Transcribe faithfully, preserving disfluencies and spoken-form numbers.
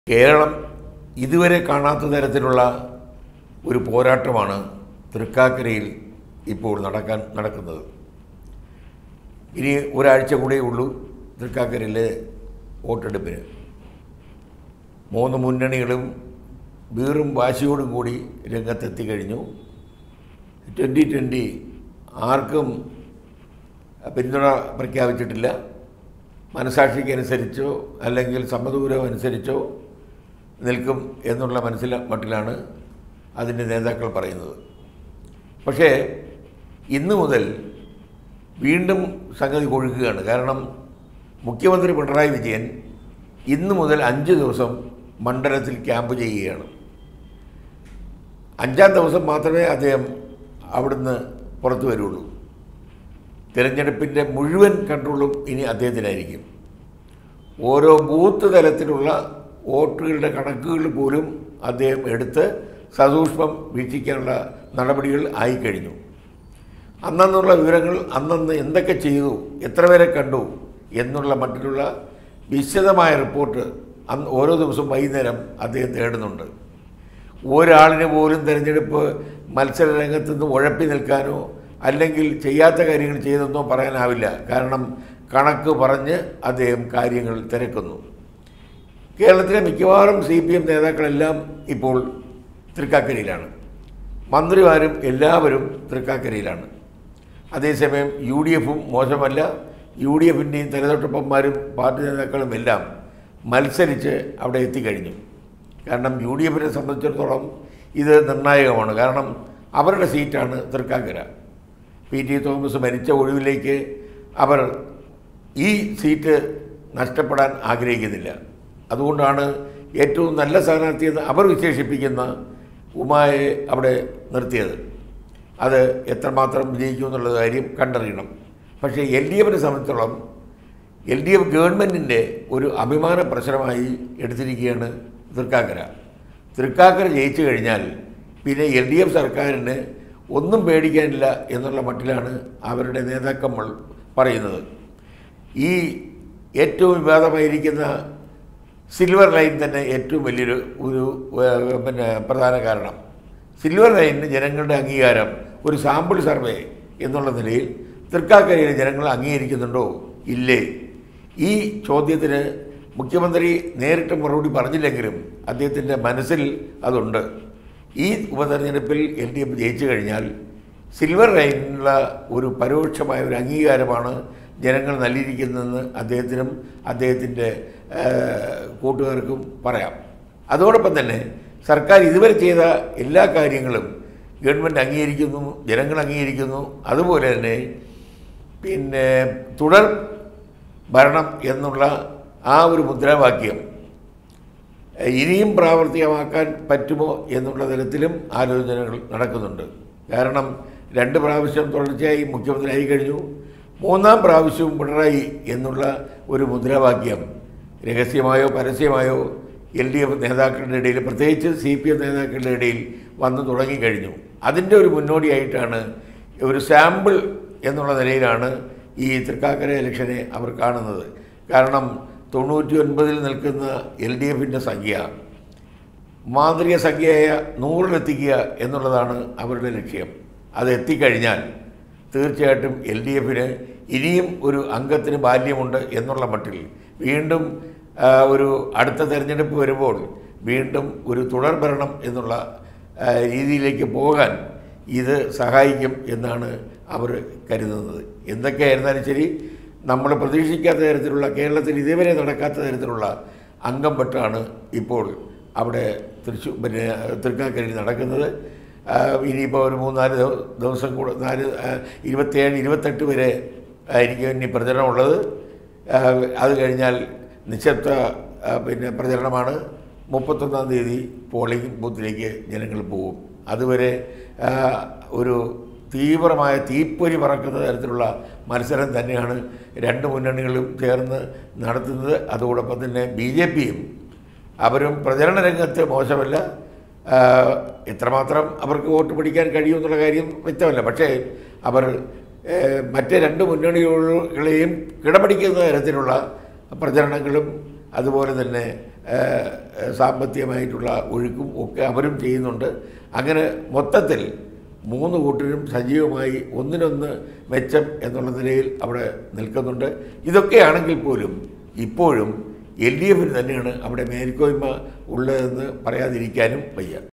കേരളം ഇതുവരെ കാണാത്ത തരത്തിലുള്ള ഒരു പോരാട്ടമാണ് തൃക്കാക്കരയിൽ ഇപ്പോൾ നടക്കാൻ നടക്കുന്നത്. ഇനി ഒരാഴ്ച കൂടിയേ ഉള്ളൂ തൃക്കാക്കരയിലെ വോട്ടെടുപ്പിന്. മൂന്ന് മുന്നണികളും വീറും വാശിയോടും കൂടി രംഗത്തെത്തി കഴിഞ്ഞു. ട്വൻ്റി ട്വൻ്റി ആർക്കും പിന്തുണ പ്രഖ്യാപിച്ചിട്ടില്ല. മനസാക്ഷിക്കനുസരിച്ചോ അല്ലെങ്കിൽ സമ്മതപൂർവം അനുസരിച്ചോ നിൽക്കും എന്നുള്ള മനസ്സില മട്ടിലാണ് അതിൻ്റെ നേതാക്കൾ പറയുന്നത്. പക്ഷേ ഇന്നു മുതൽ വീണ്ടും സംഗതി കൊഴുക്കുകയാണ്. കാരണം മുഖ്യമന്ത്രി പിണറായി വിജയൻ ഇന്നു മുതൽ അഞ്ച് ദിവസം മണ്ഡലത്തിൽ ക്യാമ്പ് ചെയ്യുകയാണ്. അഞ്ചാം ദിവസം മാത്രമേ അദ്ദേഹം അവിടുന്ന് പുറത്തു വരുള്ളൂ. തിരഞ്ഞെടുപ്പിൻ്റെ മുഴുവൻ കൺട്രോളും ഇനി അദ്ദേഹത്തിനായിരിക്കും. ഓരോ ബൂത്ത് തലത്തിലുള്ള വോട്ടുകളുടെ കണക്കുകൾ പോലും അദ്ദേഹം എടുത്ത് സസൂക്ഷ്മം വീക്ഷിക്കാനുള്ള നടപടികൾ ആയിക്കഴിഞ്ഞു. അന്നുള്ള വിവരങ്ങൾ അന്നന്ന് എന്തൊക്കെ ചെയ്തു, എത്ര പേരെ കണ്ടു എന്നുള്ള മട്ടിലുള്ള വിശദമായ റിപ്പോർട്ട് അന്ന് ഓരോ ദിവസവും വൈകുന്നേരം അദ്ദേഹം തേടുന്നുണ്ട്. ഒരാളിന് പോലും തിരഞ്ഞെടുപ്പ് മത്സര രംഗത്ത് നിന്ന് ഉഴപ്പി നിൽക്കാനോ അല്ലെങ്കിൽ ചെയ്യാത്ത കാര്യങ്ങൾ ചെയ്തെന്നോ പറയാനാവില്ല. കാരണം കണക്ക് പറഞ്ഞ് അദ്ദേഹം കാര്യങ്ങൾ തിരക്കുന്നു. കേരളത്തിലെ മിക്കവാറും സി പി എം നേതാക്കളെല്ലാം ഇപ്പോൾ തൃക്കാക്കരയിലാണ്. മന്ത്രിമാരും എല്ലാവരും തൃക്കാക്കരയിലാണ്. അതേസമയം യു ഡി എഫും മോശമല്ല. യു ഡി എഫിൻ്റെയും തെരഞ്ഞെടുപ്പന്മാരും പാർട്ടി നേതാക്കളും എല്ലാം മത്സരിച്ച് അവിടെ എത്തിക്കഴിഞ്ഞു. കാരണം യു ഡി എഫിനെ സംബന്ധിച്ചിടത്തോളം ഇത് നിർണായകമാണ്. കാരണം അവരുടെ സീറ്റാണ് തൃക്കാക്കര. പി ടി തോമസ് മരിച്ച ഒഴിവിലേക്ക് അവർ ഈ സീറ്റ് നഷ്ടപ്പെടാൻ ആഗ്രഹിക്കുന്നില്ല. അതുകൊണ്ടാണ് ഏറ്റവും നല്ല സ്ഥാനാർത്ഥിയെന്ന് അവർ വിശേഷിപ്പിക്കുന്ന ഉമായെ അവിടെ നിർത്തിയത്. അത് എത്രമാത്രം വിജയിക്കുമെന്നുള്ള കാര്യം കണ്ടറിയണം. പക്ഷേ എൽ ഡി എഫിനെ സംബന്ധിച്ചോളം എൽ ഡി എഫ് ഗവൺമെൻറ്റിൻ്റെ ഒരു അഭിമാന പ്രശ്നമായി എടുത്തിരിക്കുകയാണ് തൃക്കാക്കര. തൃക്കാക്കര ജയിച്ചു കഴിഞ്ഞാൽ പിന്നെ എൽ ഡി എഫ് സർക്കാരിന് ഒന്നും പേടിക്കാനില്ല എന്നുള്ള മട്ടിലാണ് അവരുടെ നേതാക്കന്മാർ പറയുന്നത്. ഈ ഏറ്റവും വിവാദമായിരിക്കുന്ന സിൽവർ ലൈൻ തന്നെ ഏറ്റവും വലിയൊരു ഒരു പിന്നെ പ്രധാന കാരണം. സിൽവർ ലൈനിന് ജനങ്ങളുടെ അംഗീകാരം ഒരു സാമ്പിൾ സർവേ എന്നുള്ള നിലയിൽ തൃക്കാക്കരയിലെ ജനങ്ങൾ അംഗീകരിക്കുന്നുണ്ടോ ഇല്ലേ? ഈ ചോദ്യത്തിന് മുഖ്യമന്ത്രി നേരിട്ട് മറുപടി പറഞ്ഞില്ലെങ്കിലും അദ്ദേഹത്തിൻ്റെ മനസ്സിൽ അതുണ്ട്. ഈ ഉപതെരഞ്ഞെടുപ്പിൽ എൽ ഡി എഫ് ജയിച്ചു കഴിഞ്ഞാൽ സിൽവർ ലൈനിനുള്ള ഒരു പരോക്ഷമായ ഒരു അംഗീകാരമാണ് ജനങ്ങൾ നൽകിയിരിക്കുന്നതെന്ന് അദ്ദേഹത്തിനും അദ്ദേഹത്തിൻ്റെ കൂട്ടുകാർക്കും പറയാം. അതോടൊപ്പം തന്നെ സർക്കാർ ഇതുവരെ ചെയ്ത എല്ലാ കാര്യങ്ങളും ഗവൺമെൻറ് അംഗീകരിക്കുന്നു, ജനങ്ങൾ അംഗീകരിക്കുന്നു. അതുപോലെ തന്നെ പിന്നെ തുടർ ഭരണം എന്നുള്ള ആ ഒരു മുദ്രാവാക്യം ഇനിയും പ്രാവർത്തികമാക്കാൻ പറ്റുമോ എന്നുള്ള തരത്തിലും ആലോചനകൾ നടക്കുന്നുണ്ട്. കാരണം രണ്ട് പ്രാവശ്യം തുടർച്ചയായി മുഖ്യമന്ത്രിയായി കഴിഞ്ഞു. മൂന്നാം പ്രാവശ്യവും പിണറായി എന്നുള്ള ഒരു മുദ്രാവാക്യം രഹസ്യമായോ പരസ്യമായോ എൽ ഡി എഫ് നേതാക്കളുടെ ഇടയിൽ, പ്രത്യേകിച്ച് സി പി എം നേതാക്കളുടെ ഇടയിൽ വന്നു തുടങ്ങിക്കഴിഞ്ഞു. അതിൻ്റെ ഒരു മുന്നോടിയായിട്ടാണ് ഒരു സാമ്പിൾ എന്നുള്ള നിലയിലാണ് ഈ തൃക്കാക്കര ഇലക്ഷനെ അവർ കാണുന്നത്. കാരണം തൊണ്ണൂറ്റി ഒൻപതിൽ നിൽക്കുന്ന എൽ ഡി എഫിൻ്റെ സംഖ്യ മാന്ത്രിക സംഖ്യയായ നൂറിലെത്തിക്കുക എന്നുള്ളതാണ് അവരുടെ ലക്ഷ്യം. അത് എത്തിക്കഴിഞ്ഞാൽ തീർച്ചയായിട്ടും എൽ ഡി എഫിന് ഇനിയും ഒരു അംഗത്തിന് ബാല്യമുണ്ട് എന്നുള്ള മട്ടിൽ വീണ്ടും ഒരു അടുത്ത തെരഞ്ഞെടുപ്പ് വരുമ്പോൾ വീണ്ടും ഒരു തുടർ ഭരണം എന്നുള്ള രീതിയിലേക്ക് പോകാൻ ഇത് സഹായിക്കും എന്നാണ് അവർ കരുതുന്നത്. എന്തൊക്കെയായിരുന്നാലും ശരി, നമ്മൾ പ്രതീക്ഷിക്കാത്ത തരത്തിലുള്ള, കേരളത്തിൽ ഇതേവരെ നടക്കാത്ത തരത്തിലുള്ള അംഗം വെട്ടാണ് ഇപ്പോൾ അവിടെ തൃശ്ശൂർ പിന്നെ തൃക്കാക്കരയിൽ നടക്കുന്നത്. ഇനിയിപ്പോൾ ഒരു മൂന്നാല് ദിവസം കൂടെ, നാല് ഇരുപത്തേഴ് ഇരുപത്തെട്ട് വരെ ആയിരിക്കും ഇനി പ്രചരണമുള്ളത്. അത് കഴിഞ്ഞാൽ നിശബ്ദ പിന്നെ പ്രചരണമാണ്. മുപ്പത്തൊന്നാം തീയതി പോളിംഗ് ബൂത്തിലേക്ക് ജനങ്ങൾ പോകും. അതുവരെ ഒരു തീവ്രമായ തീപ്പൊരി പറക്കുന്ന തരത്തിലുള്ള മത്സരം തന്നെയാണ് രണ്ട് മുന്നണികളും ചേർന്ന് നടത്തുന്നത്. അതോടൊപ്പം തന്നെ ബി ജെ പിയും അവരും പ്രചരണ രംഗത്ത് മോശമല്ല. എത്രമാത്രം അവർക്ക് വോട്ട് പിടിക്കാൻ കഴിയുമെന്നുള്ള കാര്യം വ്യക്തമല്ല. പക്ഷേ അവർ മറ്റ് രണ്ട് മുന്നണികളെയും കിടപിടിക്കുന്ന തരത്തിലുള്ള പ്രചരണങ്ങളും അതുപോലെ തന്നെ സാമ്പത്തികമായിട്ടുള്ള ഒഴുക്കും ഒക്കെ അവരും ചെയ്യുന്നുണ്ട്. അങ്ങനെ മൊത്തത്തിൽ മൂന്ന് കൂട്ടരും സജീവമായി ഒന്നിനൊന്ന് മെച്ചം എന്നുള്ള നിലയിൽ അവിടെ നിൽക്കുന്നുണ്ട്. ഇതൊക്കെയാണെങ്കിൽ പോലും ഇപ്പോഴും എൽ ഡി എഫിന് തന്നെയാണ് അവിടെ മേൽക്കോയ്മ ഉള്ളതെന്ന് പറയാതിരിക്കാനും വയ്യ.